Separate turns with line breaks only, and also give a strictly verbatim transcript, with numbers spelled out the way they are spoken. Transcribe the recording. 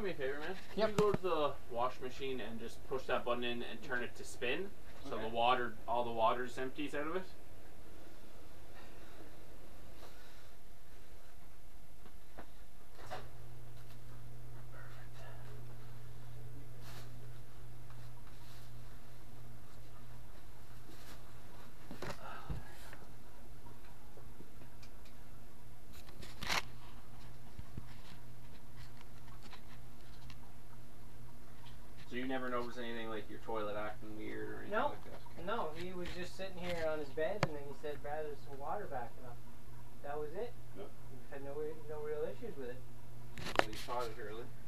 me a favor, man? Can
Yep.
you go to the wash machine and just push that button in and turn it to spin, so
Okay.
the water, all the water just empties out of it? So you never noticed anything like your toilet acting weird or anything
No.
like that? Okay.
No, he was just sitting here on his bed, and then he said, "Brad, there's some water backing up." That was it.
Yep.
Had no no real issues with it.
Well, you caught it early.